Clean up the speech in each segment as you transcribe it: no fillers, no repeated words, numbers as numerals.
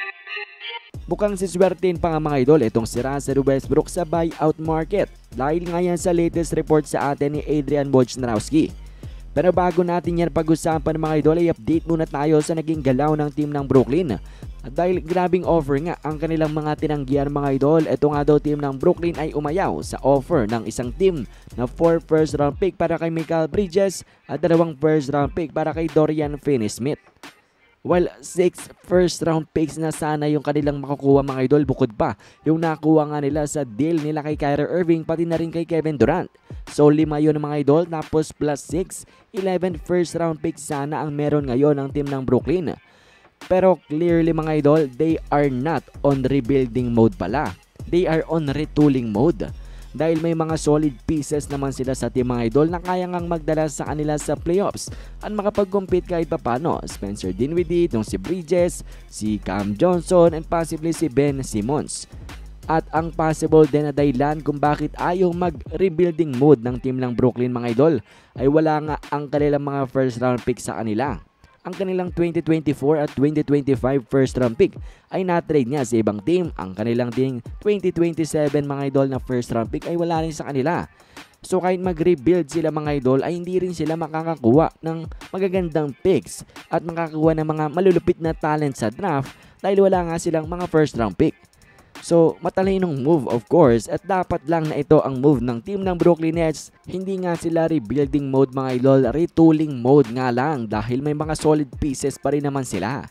Mukhang siswertein pa nga mga idol itong si Russell Westbrook sa buyout market dahil nga yan sa latest report sa atin ni Adrian Wojnarowski. Pero bago natin yan pag-usapan mga idol ay update muna tayo sa naging galaw ng team ng Brooklyn. At dahil grabing offer nga ang kanilang mga tinanggihan mga idol, ito nga daw team ng Brooklyn ay umayaw sa offer ng isang team na 4 first round pick para kay Mikal Bridges at 2 first round pick para kay Dorian Finney-Smith. While 6 first round picks na sana yung kanilang makukuha mga idol, bukod pa yung nakuha nga nila sa deal nila kay Kyrie Irving pati na rin kay Kevin Durant. So 5 yun mga idol, tapos plus 6, 11 first round picks sana ang meron ngayon ng team ng Brooklyn. Pero clearly mga idol, they are not on rebuilding mode pala. They are on retooling mode. Dahil may mga solid pieces naman sila sa team mga idol na kaya ngang magdala sa kanila sa playoffs at makapag-compete kahit papano. Spencer Dinwiddie, si Bridges, si Cam Johnson, and possibly si Ben Simmons. At ang possible din na dahilan kung bakit ayaw mag-rebuilding mode ng team ng Brooklyn mga idol ay wala nga ang kanilang mga first round pick sa kanila. Ang kanilang 2024 at 2025 first round pick ay na-trade niya sa ibang team. Ang kanilang ding 2027 mga idol na first round pick ay wala rin sa kanila. So kahit mag-rebuild sila mga idol ay hindi rin sila makakakuha ng magagandang picks at makakakuha ng mga malulupit na talent sa draft dahil wala nga silang mga first round pick. So matalinong move of course at dapat lang na ito ang move ng team ng Brooklyn Nets. Hindi nga sila rebuilding mode mga idol, retooling mode nga lang dahil may mga solid pieces pa rin naman sila.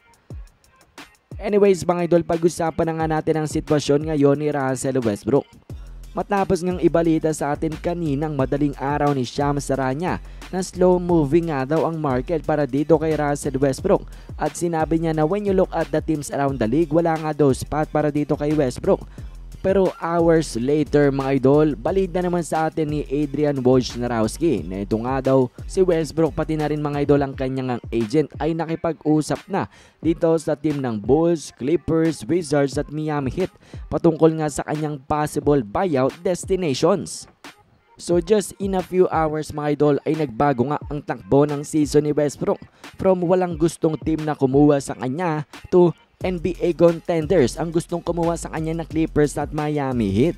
Anyways mga idol, pag-usapan na nga natin ang sitwasyon ngayon ni Russell Westbrook. Matapos ngang ibalita sa atin kaninang madaling araw ni Shams Charania na slow moving nga daw ang market para dito kay Russell Westbrook at sinabi niya na when you look at the teams around the league, wala nga daw spot para dito kay Westbrook. Pero hours later mga idol, balita naman sa atin ni Adrian Wojnarowski na ito nga daw si Westbrook pati na rin mga idol ang kanyang agent ay nakipag-usap na dito sa team ng Bulls, Clippers, Wizards at Miami Heat patungkol nga sa kanyang possible buyout destinations. So just in a few hours mga idol ay nagbago nga ang takbo ng season ni Westbrook from walang gustong team na kumuha sa kanya to NBA contenders ang gustong kumuha sa kanya na Clippers at Miami Heat.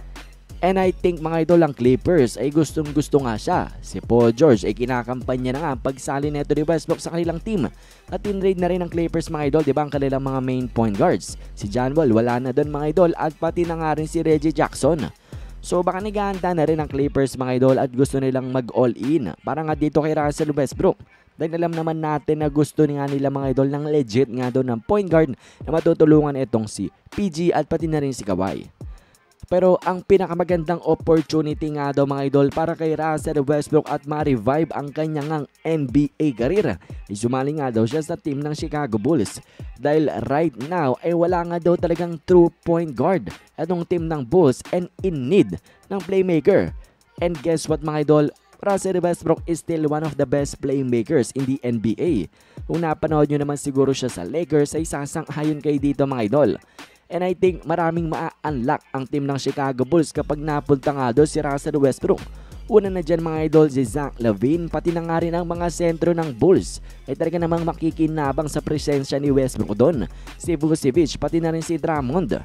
And I think mga idol ang Clippers ay gustong gusto nga siya. Si Paul George ay kinakampanya na nga ang pagsali neto ni Westbrook sa kanilang team. At tinrade na rin ng Clippers mga idol, diba ang kanilang mga main point guards. Si John Wall wala na doon mga idol at pati na nga rin si Reggie Jackson. So baka nagahanda na rin ang Clippers mga idol at gusto nilang mag-all-in para nga dito kay Russell Westbrook. Dahil alam naman natin na gusto nga nila mga idol ng legit nga doon ng point guard na matutulungan itong si PG at pati na rin si Kawhi. Pero ang pinakamagandang opportunity nga daw mga idol para kay Russell Westbrook at ma-revive ang kanyang NBA career ay sumali nga daw siya sa team ng Chicago Bulls. Dahil right now ay wala nga daw talagang true point guard atong team ng Bulls and in need ng playmaker. And guess what mga idol? Russell Westbrook is still one of the best playmakers in the NBA. Kung napanood nyo naman siguro siya sa Lakers ay sasang-ayon kayo dito mga idol. And I think maraming ma-unlock ang team ng Chicago Bulls kapag napunta nga doon si Russell Westbrook. Una na dyan mga idol si Zach LaVine pati na nga rin ang mga sentro ng Bulls ay talaga namang makikinabang sa presensya ni Westbrook doon. Si Vucevic pati na rin si Drummond.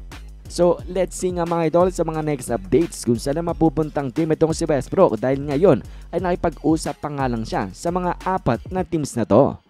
So let's see nga mga idol sa mga next updates kung saan na mapupuntang team itong si Westbrook dahil ngayon ay nakipag-usap pa nga lang siya sa mga 4 na teams na to.